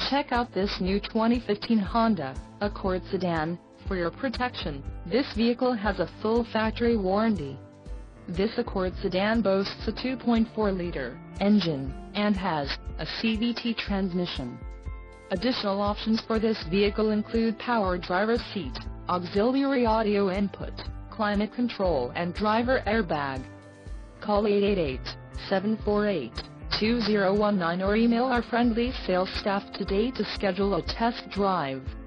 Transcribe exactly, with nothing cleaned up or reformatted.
Check out this new twenty fifteen Honda Accord sedan. For your protection, this vehicle has a full factory warranty. This Accord sedan boasts a two point four liter engine, and has a C V T transmission. Additional options for this vehicle include power driver's seat, auxiliary audio input, climate control and driver airbag. Call eight eight eight, seven four eight, two zero one nine or email our friendly sales staff today to schedule a test drive.